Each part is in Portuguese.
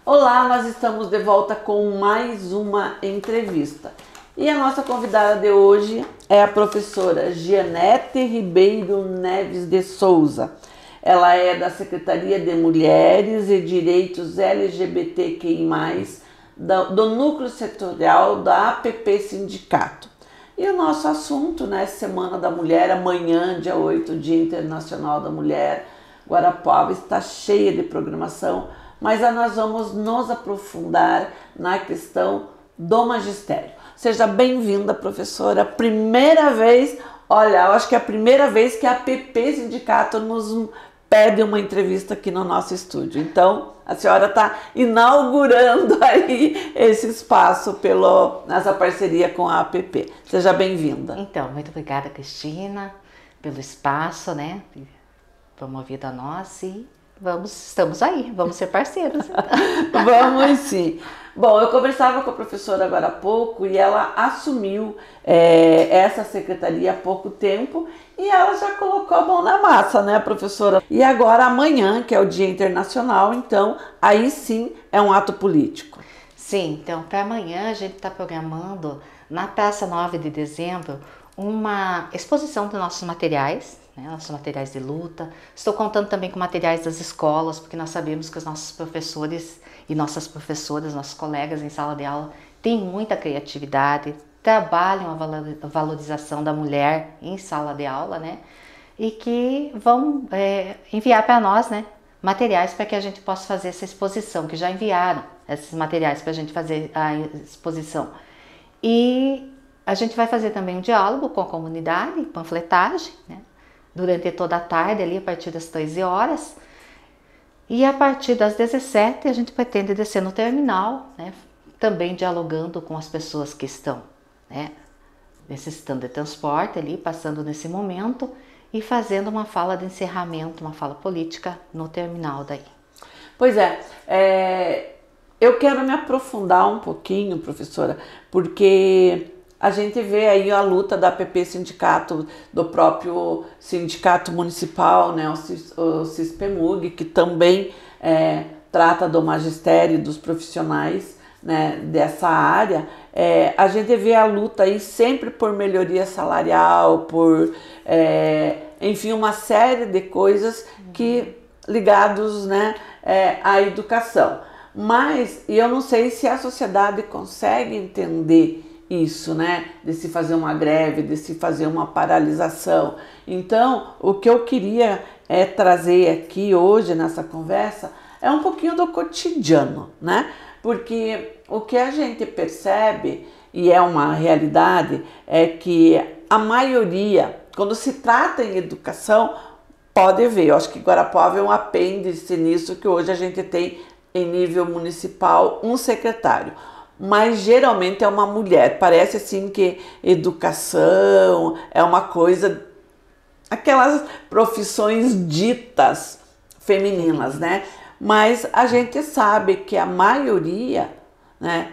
Olá, nós estamos de volta com mais uma entrevista. E a nossa convidada de hoje é a professora Gianete Ribeiro Neves de Souza. Ela é da Secretaria de Mulheres e Direitos LGBTQI+, do Núcleo Setorial da APP Sindicato. E o nosso assunto, né, Semana da Mulher, amanhã, dia 8, Dia Internacional da Mulher, Guarapuava está cheia de programação, mas nós vamos nos aprofundar na questão do magistério. Seja bem-vinda, professora. Primeira vez, olha, eu acho que é a primeira vez que a APP Sindicato nos pede uma entrevista aqui no nosso estúdio. Então, a senhora está inaugurando aí esse espaço nessa parceria com a APP. Seja bem-vinda. Então, muito obrigada, Cristina, pelo espaço, né, promovido a nós e estamos aí, vamos ser parceiros. Vamos sim. Bom, eu conversava com a professora agora há pouco e ela assumiu essa secretaria há pouco tempo e ela já colocou a mão na massa, né, professora? E agora amanhã, que é o Dia Internacional, então aí sim é um ato político. Sim, então para amanhã a gente está programando na Praça 9 de Dezembro uma exposição dos nossos materiais, nossos materiais de luta. Estou contando também com materiais das escolas, porque nós sabemos que os nossos professores e nossas professoras, nossos colegas em sala de aula, têm muita criatividade, trabalham a valorização da mulher em sala de aula, né? E que vão enviar para nós, né, materiais para que a gente possa fazer essa exposição, que já enviaram esses materiais para a gente fazer a exposição. E a gente vai fazer também um diálogo com a comunidade, panfletagem, né? Durante toda a tarde, ali a partir das 13 horas. E a partir das 17 a gente pretende descer no terminal, né? Também dialogando com as pessoas que estão, né, necessitando de transporte ali, passando nesse momento e fazendo uma fala de encerramento, uma fala política no terminal daí. Pois eu quero me aprofundar um pouquinho, professora, porque a gente vê aí a luta da APP Sindicato, do próprio Sindicato Municipal, né, o CISPEMUG, que também trata do magistério e dos profissionais, né, dessa área. A gente vê a luta aí sempre por melhoria salarial, por, enfim, uma série de coisas que ligados, né, à educação. Mas eu não sei se a sociedade consegue entender isso, né, de se fazer uma greve, de se fazer uma paralisação. Então, o que eu queria trazer aqui hoje nessa conversa é um pouquinho do cotidiano, né? Porque o que a gente percebe, e é uma realidade, é que a maioria, quando se trata em educação, pode ver, eu acho que Guarapuava é um apêndice nisso, que hoje a gente tem em nível municipal um secretário. Mas geralmente é uma mulher. Parece assim que educação é uma coisa, aquelas profissões ditas femininas, né? Mas a gente sabe que a maioria, né,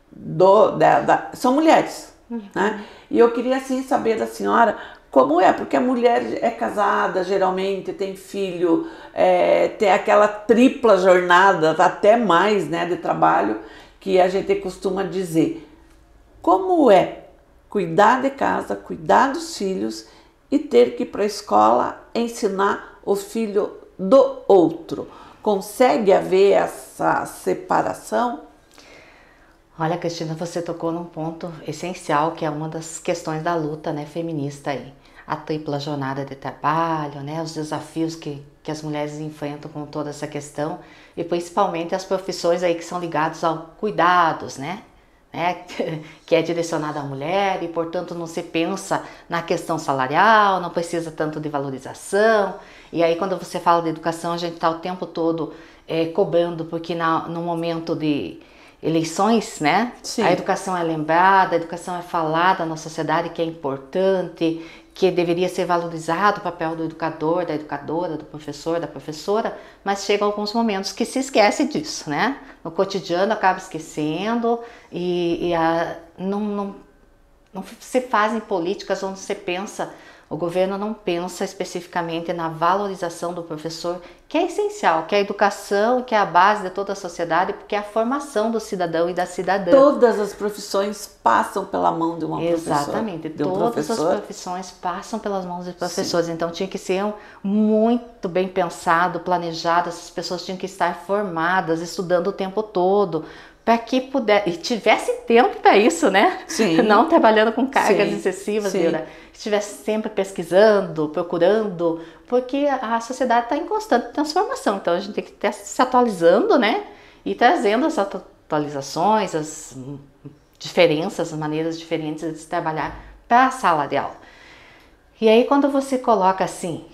são mulheres, né? E eu queria assim saber da senhora como é, porque a mulher é casada, geralmente tem filho, tem aquela tripla jornada, até mais, né, de trabalho, que a gente costuma dizer. Como é cuidar de casa, cuidar dos filhos e ter que ir para a escola ensinar o filho do outro? Consegue haver essa separação? Olha, Cristina, você tocou num ponto essencial, que é uma das questões da luta, né, feminista aí. A tripla jornada de trabalho, né, os desafios que as mulheres enfrentam com toda essa questão, e principalmente as profissões aí que são ligadas aos cuidados, né, que é direcionada à mulher e, portanto, não se pensa na questão salarial, não precisa tanto de valorização. E aí, quando você fala de educação, a gente está o tempo todo cobrando, porque no momento de eleições, né? Sim. A educação é lembrada, a educação é falada na sociedade, que é importante, que deveria ser valorizado o papel do educador, da educadora, do professor, da professora, mas chegam alguns momentos que se esquece disso, né? No cotidiano acaba esquecendo não se fazem políticas onde se pensa O governo não pensa especificamente na valorização do professor, que é essencial, que é a educação, que é a base de toda a sociedade, porque é a formação do cidadão e da cidadã. Todas as profissões passam pela mão de uma professora. Exatamente, todas as profissões passam pelas mãos de professores. Sim. Então tinha que ser muito bem pensado, planejado, essas pessoas tinham que estar formadas, estudando o tempo todo, para que pudesse, e tivesse tempo para isso, né? Sim. Não trabalhando com cargas Sim. excessivas, Sim. Estivesse sempre pesquisando, procurando, porque a sociedade está em constante transformação, então a gente tem que estar se atualizando, né? E trazendo as atualizações, as diferenças, as maneiras diferentes de se trabalhar para a sala de aula. E aí quando você coloca assim,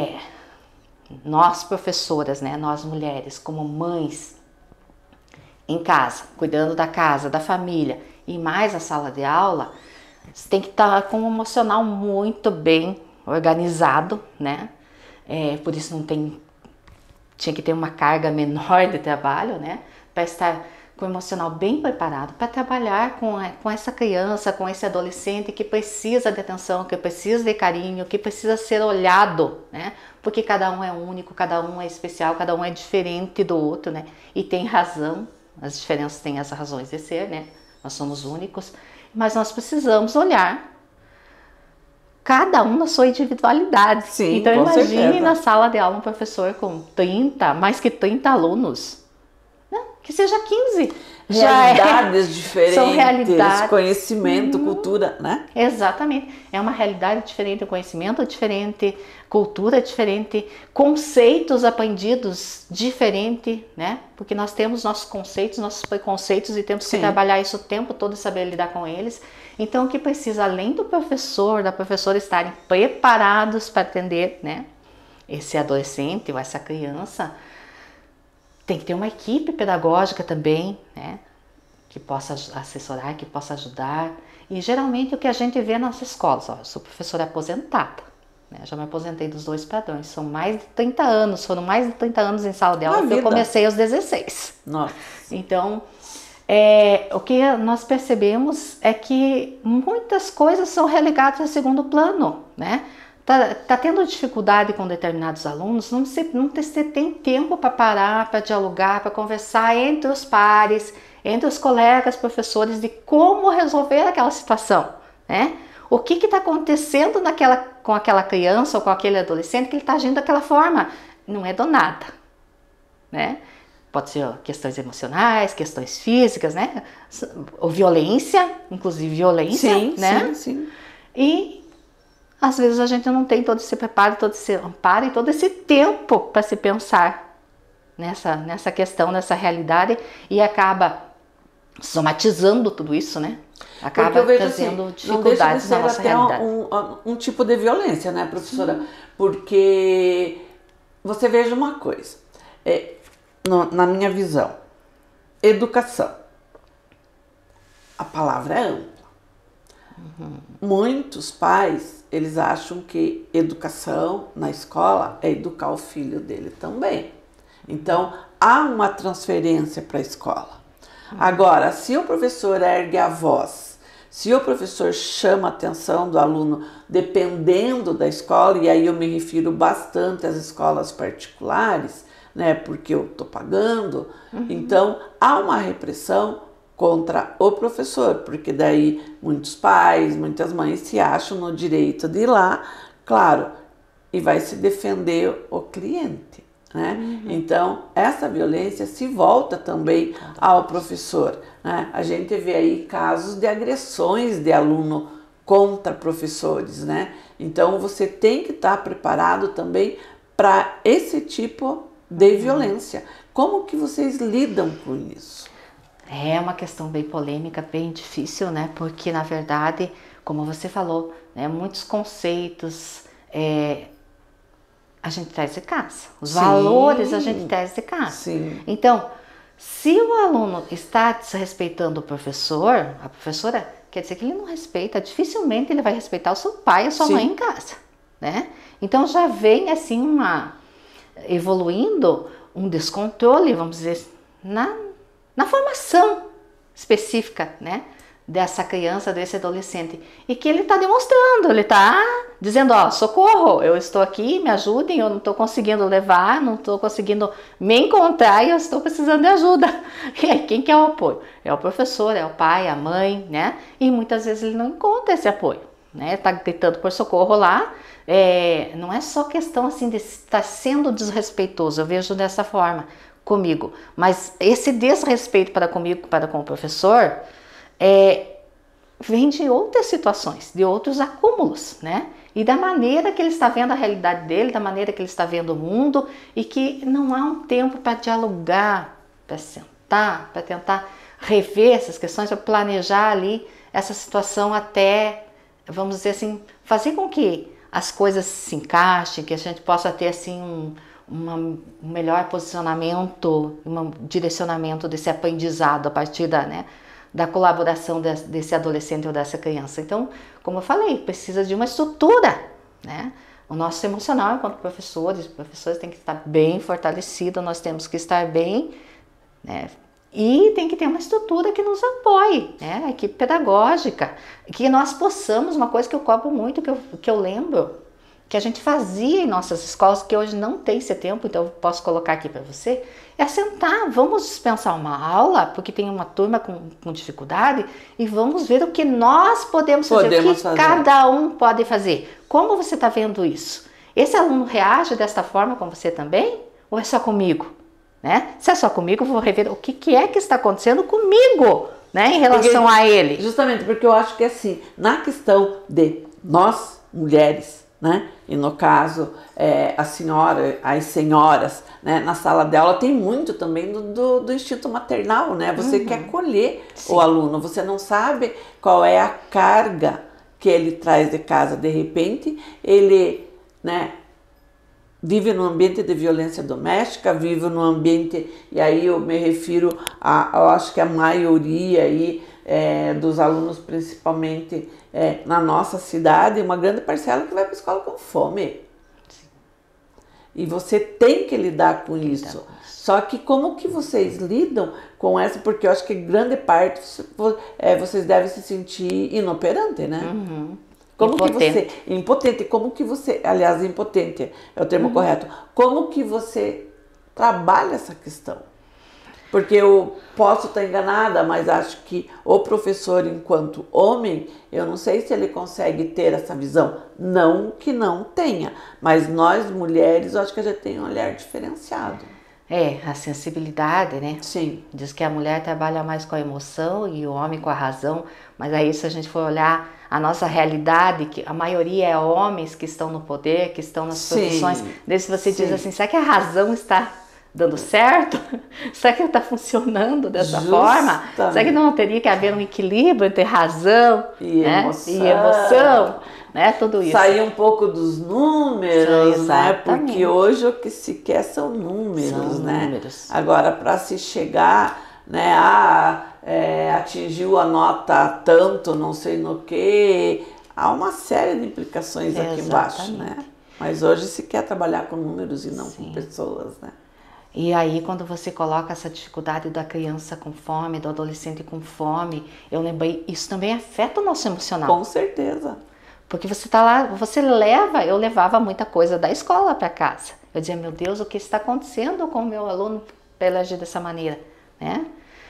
nós professoras, né? Nós mulheres, como mães, em casa, cuidando da casa, da família e mais a sala de aula, você tem que estar com um emocional muito bem organizado, né? Por isso tinha que ter uma carga menor de trabalho, né? Para estar com o emocional bem preparado para trabalhar com essa criança, com esse adolescente que precisa de atenção, que precisa de carinho, que precisa ser olhado, né? Porque cada um é único, cada um é especial, cada um é diferente do outro, né? E tem razão. As diferenças têm as razões de ser, né? Nós somos únicos, mas nós precisamos olhar cada um na sua individualidade. Sim, então imagine certeza. Na sala de aula um professor com mais que 30 alunos, né? Que seja 15. Realidades diferentes, são realidades, conhecimento, cultura, né? Exatamente, é uma realidade diferente, conhecimento diferente, cultura diferente, conceitos aprendidos diferente, né? Porque nós temos nossos conceitos, nossos preconceitos e temos que trabalhar isso o tempo todo e saber lidar com eles. Então o que precisa, além do professor, da professora estarem preparados para atender, né? Esse adolescente ou essa criança, tem que ter uma equipe pedagógica também, né? Que possa assessorar, que possa ajudar. E geralmente o que a gente vê nas escolas, eu sou professora aposentada, né? Já me aposentei dos 2 padrões, são mais de 30 anos, foram mais de 30 anos em sala de aula, eu comecei aos 16. Nossa. Então, o que nós percebemos é que muitas coisas são relegadas a segundo plano, né? Tá tendo dificuldade com determinados alunos, não se tem tempo para parar, para dialogar, para conversar entre os pares, entre os colegas, professores, de como resolver aquela situação, né? O que está acontecendo com aquela criança ou com aquele adolescente que ele está agindo daquela forma? Não é do nada, né? Pode ser questões emocionais, questões físicas, né? Ou violência, inclusive violência, sim, né? Sim. E às vezes a gente não tem todo esse preparo, todo esse amparo e todo esse tempo para se pensar nessa questão, nessa realidade, e acaba somatizando tudo isso, né? Acaba trazendo dificuldades na nossa realidade. Um tipo de violência, né, professora? Sim. Porque você veja uma coisa, na minha visão, educação, a palavra é ampla. Uhum. Muitos pais, eles acham que educação na escola é educar o filho dele também. Então, há uma transferência para a escola. Agora, se o professor ergue a voz, se o professor chama a atenção do aluno, dependendo da escola, e aí eu me refiro bastante às escolas particulares, né, porque eu estou pagando, então há uma repressão contra o professor, porque daí muitos pais, muitas mães se acham no direito de ir lá, claro, e vai se defender o cliente, né? Então, essa violência se volta também ao professor, né? A gente vê aí casos de agressões de aluno contra professores, né? Então, você tem que estar preparado também para esse tipo de violência. Como que vocês lidam com isso? É uma questão bem polêmica, bem difícil, né? Porque, na verdade, como você falou, né, muitos conceitos a gente traz de casa. Os valores a gente traz de casa. Sim. Então, se o aluno está desrespeitando o professor, a professora, quer dizer que ele não respeita, dificilmente ele vai respeitar o seu pai e a sua mãe em casa, né? Então, já vem assim evoluindo um descontrole, vamos dizer, na formação específica, né, dessa criança, desse adolescente, e que ele está demonstrando, ele está dizendo, ó, socorro, eu estou aqui, me ajudem, eu não estou conseguindo levar, não estou conseguindo me encontrar e eu estou precisando de ajuda. E aí, quem que é o apoio? É o professor, é o pai, a mãe, né? E muitas vezes ele não encontra esse apoio, né? Está gritando por socorro lá, não é só questão assim de estar sendo desrespeitoso, eu vejo dessa forma comigo, mas esse desrespeito para comigo, para com o professor, vem de outras situações, de outros acúmulos, né? E da maneira que ele está vendo a realidade dele, da maneira que ele está vendo o mundo, e que não há um tempo para dialogar, para sentar, para tentar rever essas questões, para planejar ali essa situação até, vamos dizer assim, fazer com que as coisas se encaixem, que a gente possa ter assim um melhor posicionamento, um direcionamento desse aprendizado a partir da colaboração desse adolescente ou dessa criança. Então, como eu falei, precisa de uma estrutura, né? O nosso emocional, enquanto professores tem que estar bem fortalecido, nós temos que estar bem, né? E tem que ter uma estrutura que nos apoie, né? A equipe pedagógica, que nós possamos, uma coisa que eu cobro muito, que eu lembro, que a gente fazia em nossas escolas, que hoje não tem esse tempo, então eu posso colocar aqui para você, é sentar, vamos dispensar uma aula, porque tem uma turma com dificuldade, e vamos ver o que nós podemos fazer, o que cada um pode fazer. Como você está vendo isso? Esse aluno reage desta forma com você também? Ou é só comigo? Né? Se é só comigo, eu vou rever o que é que está acontecendo comigo, né, em relação a ele. Justamente porque eu acho que assim, na questão de nós, mulheres, né? E no caso, as senhoras, né? Na sala de aula tem muito também do instinto maternal, né? Você quer acolher o aluno, você não sabe qual é a carga que ele traz de casa. De repente, ele, né, vive num ambiente de violência doméstica, vive num ambiente, e aí eu me refiro eu acho que a maioria aí, dos alunos, principalmente na nossa cidade, uma grande parcela que vai para a escola com fome. Sim. E você tem que lidar com isso. Só que como que vocês lidam com essa? Porque eu acho que grande parte vocês devem se sentir inoperante, né? Uhum. Como impotente. Impotente. Como que você, aliás, impotente é o termo correto. Como que você trabalha essa questão? Porque eu posso estar enganada, mas acho que o professor, enquanto homem, eu não sei se ele consegue ter essa visão. Não que não tenha, mas nós mulheres, eu acho que a gente tem um olhar diferenciado. A sensibilidade, né? Sim. Diz que a mulher trabalha mais com a emoção e o homem com a razão, mas aí se a gente for olhar a nossa realidade, que a maioria é homens que estão no poder, que estão nas posições, desde você diz assim, será que a razão está dando certo? Será que está funcionando dessa forma? Será que não teria que haver um equilíbrio entre razão, e emoção? Né? Tudo isso. Sair um pouco dos números, né? Porque hoje o que se quer são números, né? Números. Agora, para se chegar, né, atingiu a nota tanto, não sei no que, há uma série de implicações aqui embaixo, né? Mas hoje se quer trabalhar com números e não com pessoas, né? E aí, quando você coloca essa dificuldade da criança com fome, do adolescente com fome, eu lembrei, isso também afeta o nosso emocional. Com certeza. Porque você tá lá, eu levava muita coisa da escola para casa. Eu dizia, meu Deus, o que está acontecendo com o meu aluno para ele agir dessa maneira, né?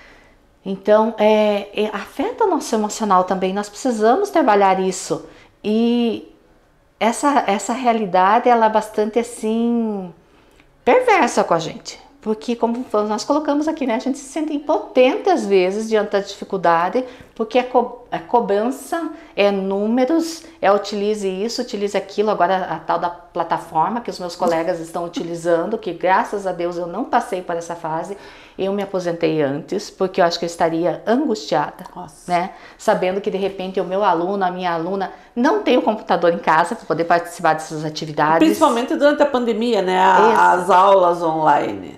Então, afeta o nosso emocional também, nós precisamos trabalhar isso. E essa realidade, ela é bastante assim, perversa com a gente. Porque, como nós colocamos aqui, né, a gente se sente impotente às vezes diante da dificuldade, porque a cobrança é números, utilize isso, utilize aquilo, agora a tal da plataforma que os meus colegas estão utilizando, que graças a Deus eu não passei por essa fase, eu me aposentei antes, porque eu acho que eu estaria angustiada, né, sabendo que de repente o meu aluno, a minha aluna, não tem o computador em casa para poder participar dessas atividades. Principalmente durante a pandemia, né, as aulas online.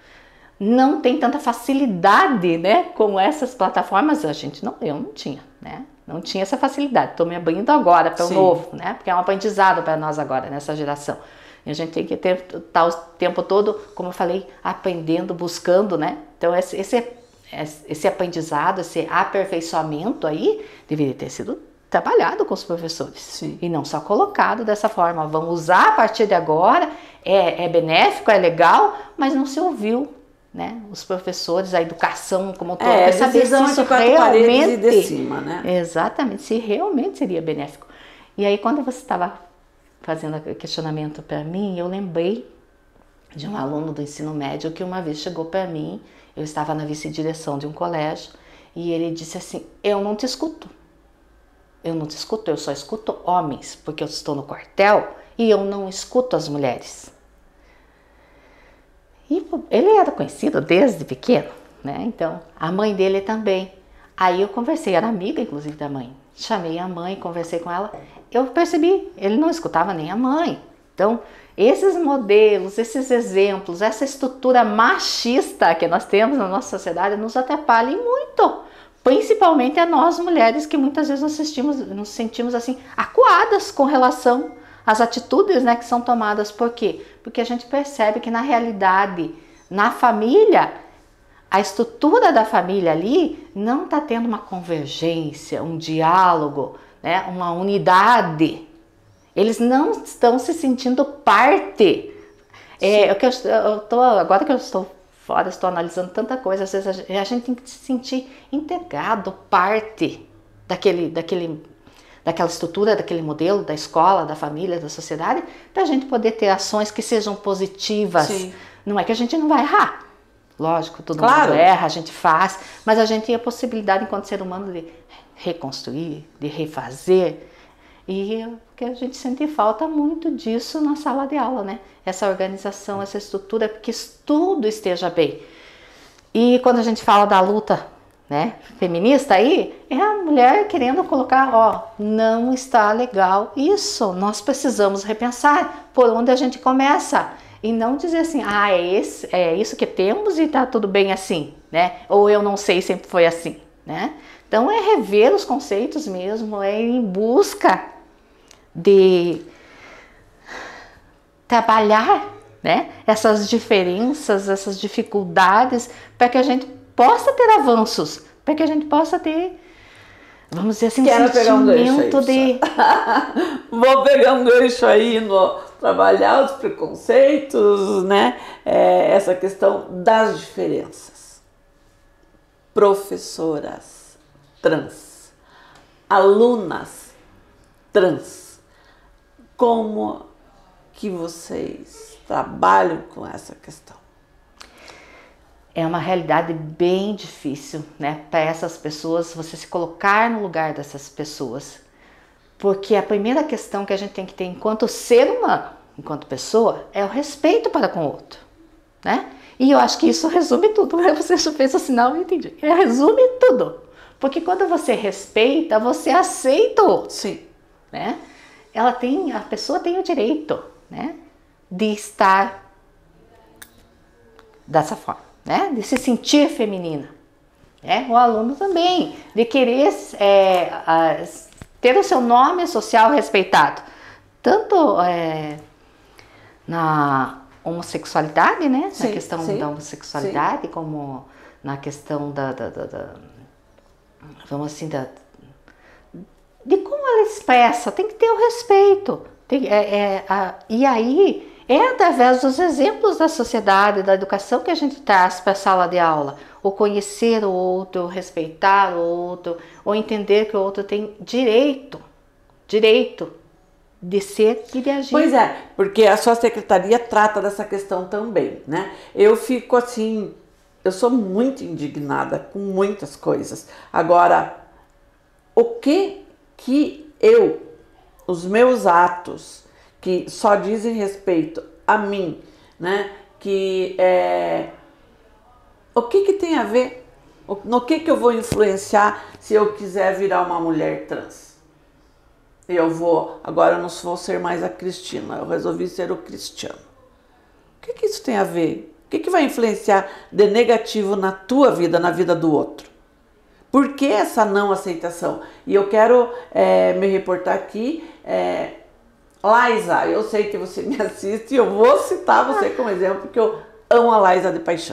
Não tem tanta facilidade, né, com essas plataformas, eu não tinha, né, não tinha essa facilidade, estou me abrindo agora para o novo, né, porque é um aprendizado para nós agora, nessa geração, e a gente tem que estar o tempo todo, como eu falei, aprendendo, buscando, né, então esse esse aprendizado, esse aperfeiçoamento aí, deveria ter sido trabalhado com os professores. Sim. E não só colocado dessa forma, vamos usar a partir de agora, é benéfico, é legal, mas não se ouviu, né? Os professores, a educação como todo, É, saber se decisão isso de quatro paredes e realmente, de cima, né? exatamente, se realmente seria benéfico. E aí quando você estava fazendo aquele questionamento para mim, eu lembrei de um aluno do ensino médio que uma vez chegou para mim, eu estava na vice-direção de um colégio, e ele disse assim, eu não te escuto, eu só escuto homens, porque eu estou no quartel e eu não escuto as mulheres. E ele era conhecido desde pequeno, né? Então, a mãe dele também. Aí eu conversei, era amiga inclusive da mãe. Chamei a mãe, conversei com ela. Eu percebi, ele não escutava nem a mãe. Então, esses modelos, esses exemplos, essa estrutura machista que nós temos na nossa sociedade nos atrapalham muito. Principalmente a nós mulheres que muitas vezes nos sentimos assim, acuadas com relação às atitudes, né, que são tomadas. Por quê? Porque a gente percebe que na realidade, na família, a estrutura da família ali não está tendo uma convergência, um diálogo, né, uma unidade. Eles não estão se sentindo parte. Agora que eu estou fora, estou analisando tanta coisa, às vezes a gente tem que se sentir integrado, parte daquela estrutura, daquele modelo, da escola, da família, da sociedade, para a gente poder ter ações que sejam positivas. Sim. Não é que a gente não vai errar. Lógico, todo Claro. mundo erra, a gente faz, mas a gente tem a possibilidade, enquanto ser humano, de reconstruir, de refazer. E que a gente sente falta muito disso na sala de aula, né? Essa organização, essa estrutura, porque tudo esteja bem. E quando a gente fala da luta, né, feminista aí, é a mulher querendo colocar, ó, não está legal isso, nós precisamos repensar por onde a gente começa. E não dizer assim, é isso que temos e tá tudo bem assim, né? Ou eu não sei, sempre foi assim, né? Então é rever os conceitos mesmo, é ir em busca de trabalhar, né, essas diferenças, essas dificuldades, para que a gente possa ter avanços, para que a gente possa ter, vamos dizer assim, Quero pegar um gancho sentimento aí, de... Vou pegar um gancho aí no trabalhar os preconceitos, né? Essa questão das diferenças. Professoras trans, alunas trans, como que vocês trabalham com essa questão? É uma realidade bem difícil, né, para essas pessoas, você se colocar no lugar dessas pessoas. Porque a primeira questão que a gente tem que ter enquanto ser humano, enquanto pessoa, é o respeito para com o outro, né? E eu acho que isso resume tudo, né? Você já fez o sinal, eu entendi. Resume tudo. Porque quando você respeita, você aceita o outro. Sim. Né? A pessoa tem o direito, né, de estar dessa forma, né? De se sentir feminina. Né? O aluno também, de querer ter o seu nome social respeitado. Tanto na homossexualidade, né? Sim, Na questão sim, da homossexualidade, sim. como na questão vamos assim, de como ela expressa, tem que ter o respeito. E aí, é através dos exemplos da sociedade, da educação que a gente traz para a sala de aula. O conhecer o outro, o respeitar o outro, ou entender que o outro tem direito de ser e de agir. Pois é, porque a sua secretaria trata dessa questão também, né? Eu fico assim, eu sou muito indignada com muitas coisas. Agora, o que os meus atos, que só dizem respeito a mim, né? O que tem a ver? No que eu vou influenciar se eu quiser virar uma mulher trans? Agora eu não vou ser mais a Cristina, eu resolvi ser o Cristiano. O que isso tem a ver? O que vai influenciar de negativo na tua vida, na vida do outro? Por que essa não aceitação? E eu quero me reportar aqui, Laisa, eu sei que você me assiste e eu vou citar você como exemplo, porque eu amo a Laisa de paixão.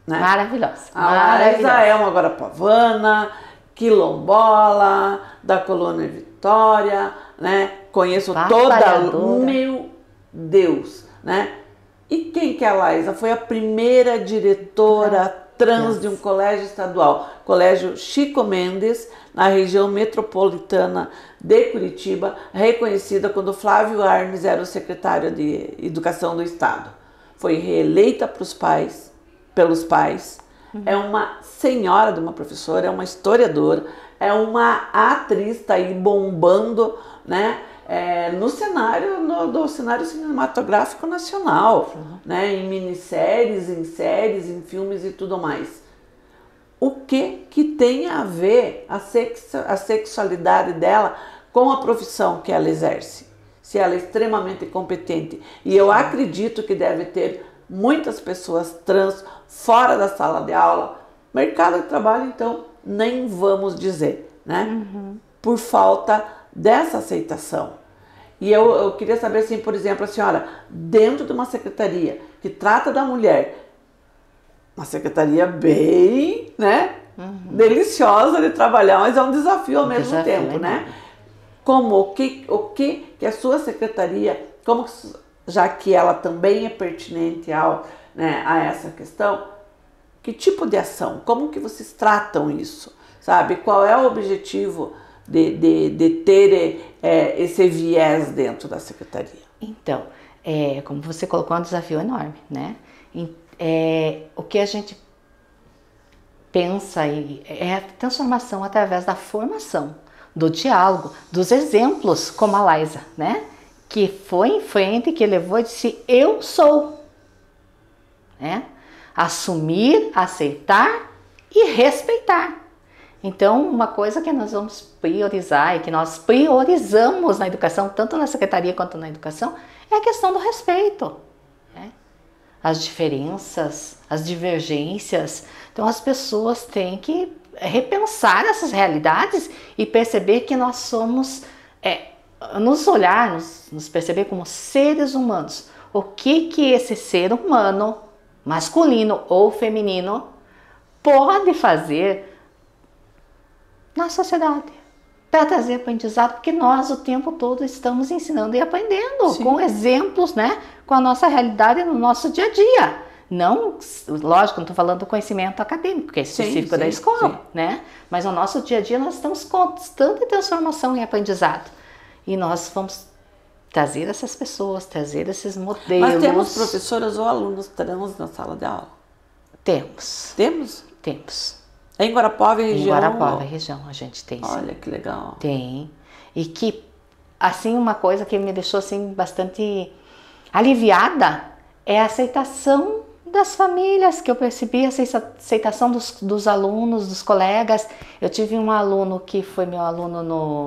né? Maravilhosa. A Laísa é uma guarapavana, quilombola, da Colônia Vitória, né? Conheço toda... Meu Deus, né? E quem que é a Laísa? Foi a primeira diretora trans de um colégio estadual, Colégio Chico Mendes, na região metropolitana de Curitiba, reconhecida quando Flávio Arnes era o secretário de Educação do Estado. Foi reeleita pelos pais, é uma senhora de uma professora, é uma historiadora, é uma atriz, está aí bombando, né? No cenário, do cenário cinematográfico nacional, né? Em minisséries, em séries, em filmes e tudo mais. O que tem a ver a sexualidade dela com a profissão que ela exerce? Se ela é extremamente competente. E eu acredito que deve ter muitas pessoas trans fora da sala de aula. Mercado de trabalho, então, nem vamos dizer, né? Por falta dessa aceitação. E eu queria saber, assim, por exemplo, a senhora, dentro de uma secretaria que trata da mulher, uma secretaria bem, né, deliciosa de trabalhar, mas é um desafio ao mesmo tempo, né? O que a sua secretaria, já que ela também é pertinente né, a essa questão, que tipo de ação, como que vocês tratam isso, sabe? Qual é o objetivo de ter esse viés dentro da secretaria? Então, como você colocou, é um desafio enorme, né? O que a gente pensa é a transformação através da formação, do diálogo, dos exemplos, como a Laísa, né? Que foi em frente, que levou e disse, eu sou, né? Assumir, aceitar e respeitar. Então, uma coisa que nós vamos priorizar e que nós priorizamos na educação, tanto na secretaria quanto na educação, é a questão do respeito, né? As diferenças, as divergências. Então, as pessoas têm que repensar essas realidades e perceber que nós somos, nos olhar, nos perceber como seres humanos. O que esse ser humano, masculino ou feminino, pode fazer na sociedade para trazer aprendizado, porque nós o tempo todo estamos ensinando e aprendendo. Sim. Com exemplos, né, com a nossa realidade no nosso dia a dia. Não, lógico, não estou falando do conhecimento acadêmico, que é específico da escola, né? Mas no nosso dia a dia nós estamos constante transformação e aprendizado. E nós vamos trazer essas pessoas, trazer esses modelos. Mas temos professoras ou alunos trans na sala de aula? Temos. Temos? Temos. Em Guarapuava e região? Em Guarapuava e região a gente tem. Olha, sim. Que legal. Tem. E que, assim, uma coisa que me deixou, assim, bastante aliviada é a aceitação das famílias, que eu percebi, a aceitação dos alunos, dos colegas. Eu tive um aluno que foi meu aluno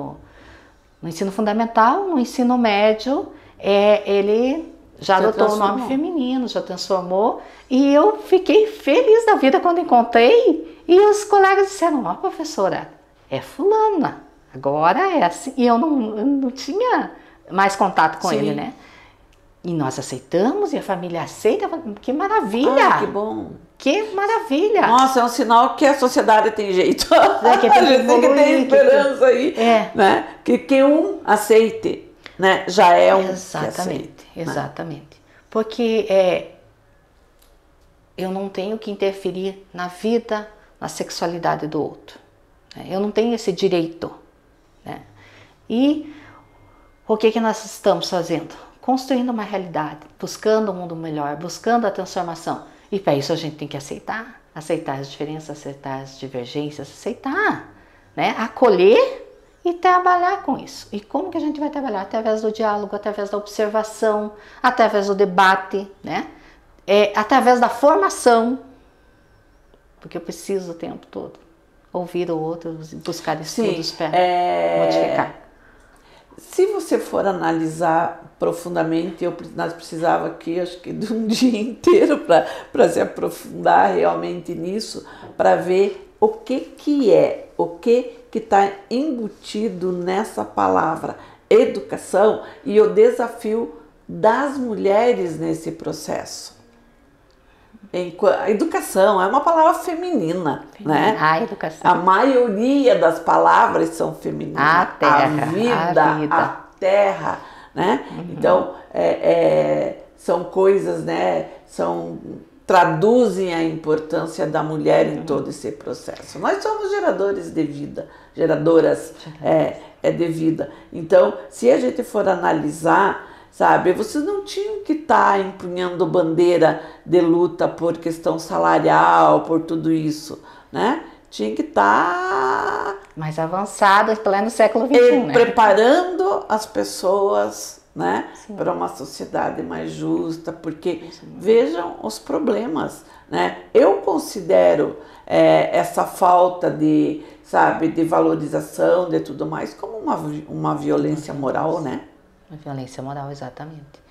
no ensino fundamental, no ensino médio, ele já adotou o nome feminino, já transformou, e eu fiquei feliz da vida quando encontrei, e os colegas disseram, ó, professora, é fulana, agora é assim, e eu não tinha mais contato com ele, né? E nós aceitamos, e a família aceita, que maravilha! Ah, que bom! Que maravilha! Nossa, é um sinal que a sociedade tem jeito. Que a gente tem que ter esperança aí, né? Que um aceite, né? Já é um Exatamente, que aceite, exatamente. Né? Porque eu não tenho que interferir na vida, na sexualidade do outro. Né? Eu não tenho esse direito. Né? E o que nós estamos fazendo? Construindo uma realidade, buscando um mundo melhor, buscando a transformação. E para isso a gente tem que aceitar as diferenças, aceitar as divergências, aceitar, né? Acolher e trabalhar com isso. E como que a gente vai trabalhar? Através do diálogo, através da observação, através do debate, né? Através da formação, porque eu preciso o tempo todo ouvir o outro, buscar estudos para modificar. Se você for analisar profundamente, nós precisava aqui, acho que de um dia inteiro para se aprofundar realmente nisso, para ver o que está embutido nessa palavra educação e o desafio das mulheres nesse processo. A educação é uma palavra feminina, né? A educação. A maioria das palavras são femininas. A terra, a vida, a terra, né? Então, são coisas, né? Traduzem a importância da mulher em todo esse processo. Nós somos geradores de vida, geradoras de vida. Então, se a gente for analisar, sabe, vocês não tinham que estar empunhando bandeira de luta por questão salarial, por tudo isso, né? Tinha que estar mais avançado, pleno século XXI, né? Preparando as pessoas, né, para uma sociedade mais justa, porque vejam os problemas, né? Eu considero essa falta de, sabe, de valorização, de tudo mais, como uma violência moral, né? Uma violência moral, exatamente.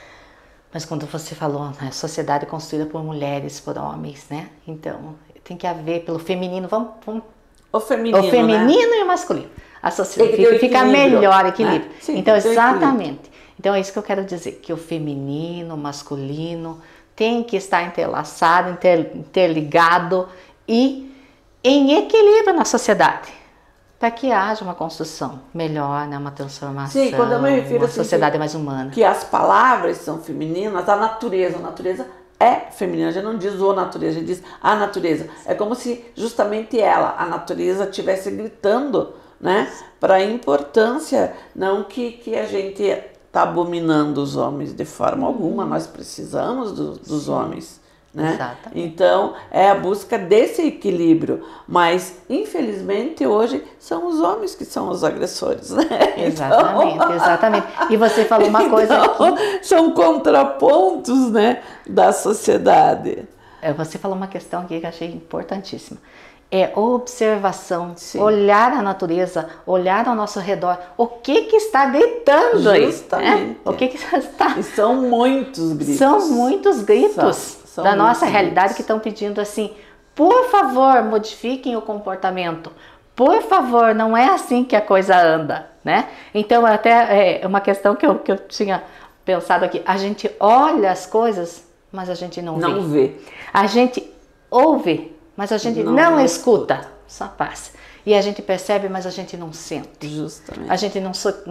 Mas quando você falou, né, sociedade construída por mulheres, por homens, né? Então, tem que haver pelo feminino, vamos o feminino, né? E o masculino. A sociedade fica melhor equilíbrio. Né? Sim, então, exatamente. Então, é isso que eu quero dizer, que o feminino, o masculino tem que estar entrelaçado, interligado e em equilíbrio na sociedade, para que haja uma construção melhor, né? Uma transformação, sim, quando eu me refiro, uma sociedade mais humana. Que as palavras são femininas, a natureza é feminina, a gente não diz o natureza, a gente diz a natureza. É como se justamente a natureza estivesse gritando, né? Para a importância, não que a gente está abominando os homens de forma alguma, nós precisamos dos homens, né? Exatamente. Então é a busca desse equilíbrio, mas infelizmente hoje são os homens que são os agressores, né? Exatamente, então, exatamente. E você falou uma coisa aqui. São contrapontos, né, da sociedade. Você falou uma questão aqui que eu achei importantíssima. É observação, sim, olhar a natureza, olhar ao nosso redor. O que está gritando aí? Justamente. O que está... E são muitos gritos. São muitos gritos são da nossa gritos. realidade que estão pedindo assim, por favor, modifiquem o comportamento. Por favor, não é assim que a coisa anda, né? Então, até uma questão que eu tinha pensado aqui. A gente olha as coisas, mas a gente não vê. A gente ouve, mas a gente não escuta, só passa. E a gente percebe, mas a gente não sente. Justamente. A gente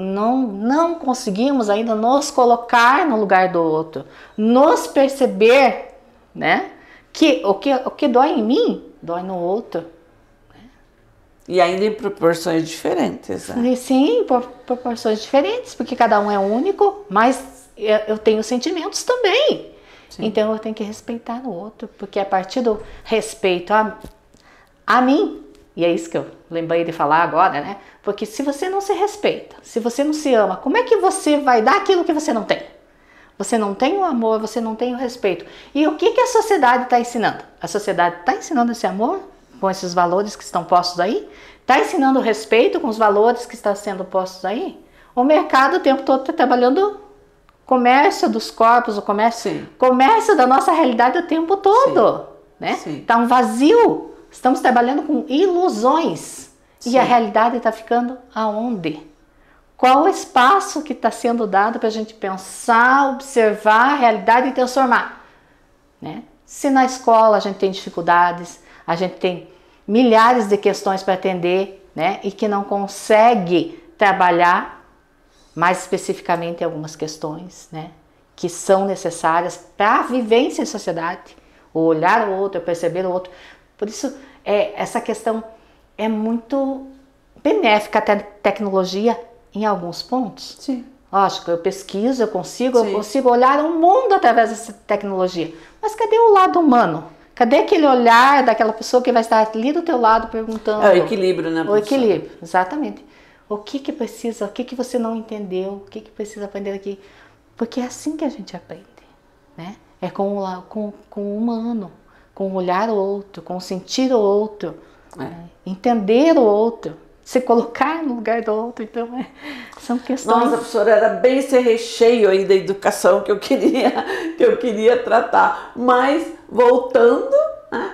não conseguimos ainda nos colocar no lugar do outro, nos perceber, né? Que o que dói em mim, dói no outro. Né? E ainda em proporções diferentes. Né? Sim, por proporções diferentes, porque cada um é único, mas eu tenho sentimentos também. Sim. Então eu tenho que respeitar o outro, porque a partir do respeito a mim, e é isso que eu lembrei de falar agora, né? Porque se você não se respeita, se você não se ama, como é que você vai dar aquilo que você não tem? Você não tem o amor, você não tem o respeito. E o que a sociedade está ensinando? A sociedade está ensinando esse amor com esses valores que estão postos aí? Está ensinando o respeito com os valores que estão sendo postos aí? O mercado o tempo todo está trabalhando comércio dos corpos, o comércio da nossa realidade o tempo todo, né? Tá um vazio. Estamos trabalhando com ilusões. Sim. E a realidade está ficando aonde? Qual o espaço que está sendo dado para a gente pensar, observar a realidade e transformar? Né? Se na escola a gente tem dificuldades, a gente tem milhares de questões para atender, né? E que não consegue trabalhar mais especificamente algumas questões, né, que são necessárias para a vivência em sociedade, o olhar o outro, o perceber o outro. Por isso, essa questão é muito benéfica até a tecnologia em alguns pontos. Sim. Lógico, eu pesquiso, eu consigo olhar o mundo através dessa tecnologia. Mas cadê o lado humano? Cadê aquele olhar daquela pessoa que vai estar ali do teu lado perguntando? É o equilíbrio, né, professora? O equilíbrio, exatamente. O que precisa, o que você não entendeu, o que precisa aprender aqui. Porque é assim que a gente aprende, né? É com o humano, com o olhar o outro, com o sentir o outro, entender o outro, se colocar no lugar do outro. Então, são questões... Nossa, professora, era bem esse recheio aí da educação que eu queria tratar. Mas, voltando, né,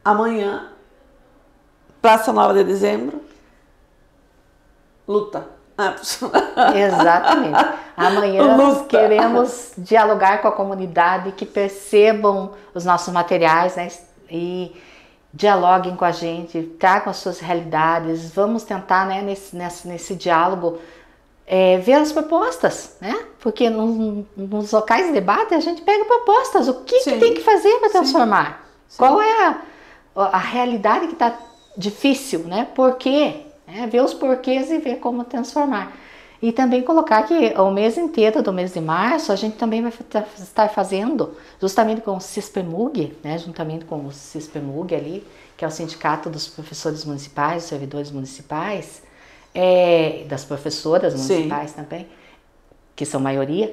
amanhã, Praça 9 de Dezembro, luta. Exatamente. Amanhã nós queremos dialogar com a comunidade, que percebam os nossos materiais, né? E dialoguem com a gente, tragam as suas realidades. Vamos tentar, né, nesse diálogo, ver as propostas, né? Porque nos locais de debate a gente pega propostas. O que tem que fazer para transformar? Sim. Qual é a realidade que está difícil, né? Por quê? Ver os porquês e ver como transformar. E também colocar que o mês inteiro do mês de março a gente também vai estar fazendo, justamente com o CISPEMUG, né, juntamente com o CISPEMUG ali, que é o Sindicato dos Professores Municipais, dos Servidores Municipais, das professoras municipais também, que são maioria,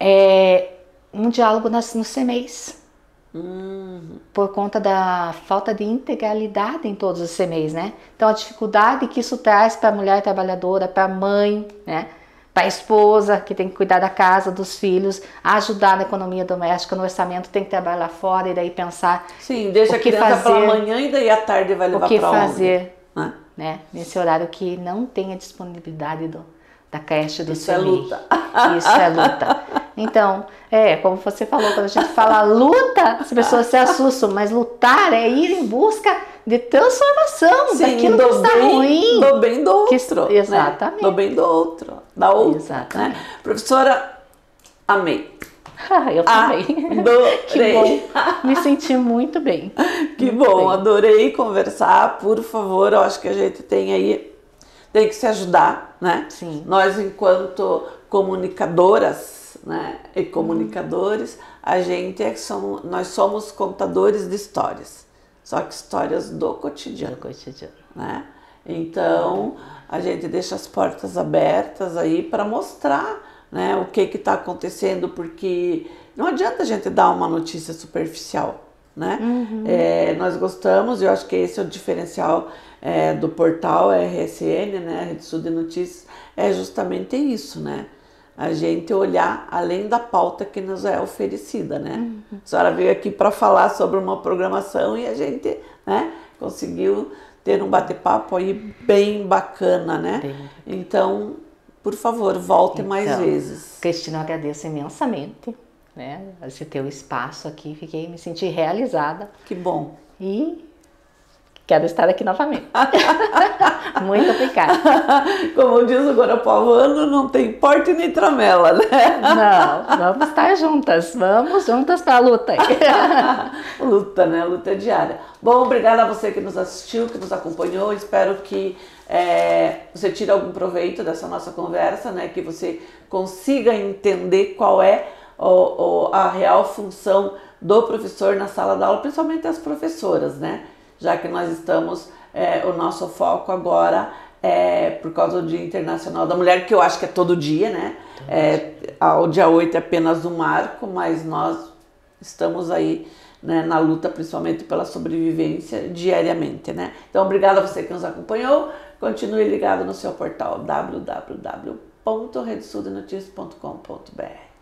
um diálogo no CMEs. Por conta da falta de integralidade em todos os CMEs, né? Então a dificuldade que isso traz para a mulher trabalhadora, para a mãe, né? Para a esposa que tem que cuidar da casa, dos filhos, ajudar na economia doméstica, no orçamento, tem que trabalhar fora e daí pensar. Sim, deixa a criança para amanhã e daí à tarde vai levar para onde? O que fazer, né? Nesse horário que não tem a disponibilidade da creche do CMEI. Isso é luta. Isso é luta. Então, como você falou, quando a gente fala luta, as pessoas se assustam, mas lutar é ir em busca de transformação. Sim, daquilo que está ruim. Do bem do outro. Exatamente. Né? Do bem do outro. Da outra. Exatamente. Né? Professora, amei. Eu também. Adorei. Que bom. Me senti muito bem. Que muito bom. Bem. Adorei conversar. Por favor, eu acho que a gente tem que se ajudar, né? Sim. Nós, enquanto comunicadoras, né, e comunicadores, nós somos contadores de histórias, só que histórias do cotidiano. Né? Então, a gente deixa as portas abertas aí para mostrar, né, o que está acontecendo, porque não adianta a gente dar uma notícia superficial, né? Nós gostamos, eu acho que esse é o diferencial do portal RSN, né, Rede Sul de Notícias, é justamente isso, né? A gente olhar além da pauta que nos é oferecida, né? A senhora veio aqui para falar sobre uma programação e a gente, né, conseguiu ter um bate-papo aí bem bacana, né? Então, por favor, volte mais vezes. Cristina, eu agradeço imensamente, né, esse teu espaço aqui, me senti realizada. Que bom. E quero estar aqui novamente. Muito obrigada. Como diz o Guarapuavano, não tem porte nem tramela, né? Não, vamos estar juntas. Vamos juntas para a luta aí. Luta, né? Luta diária. Bom, obrigada a você que nos assistiu, que nos acompanhou. Espero que você tire algum proveito dessa nossa conversa, né? Que você consiga entender qual é a real função do professor na sala de aula, principalmente as professoras, né? Já que nós estamos, o nosso foco agora por causa do Dia Internacional da Mulher, que eu acho que é todo dia, né? O dia 8 é apenas um marco, mas nós estamos aí, né, na luta, principalmente pela sobrevivência diariamente, né? Então, obrigada a você que nos acompanhou. Continue ligado no seu portal www.redesudenoticia.com.br.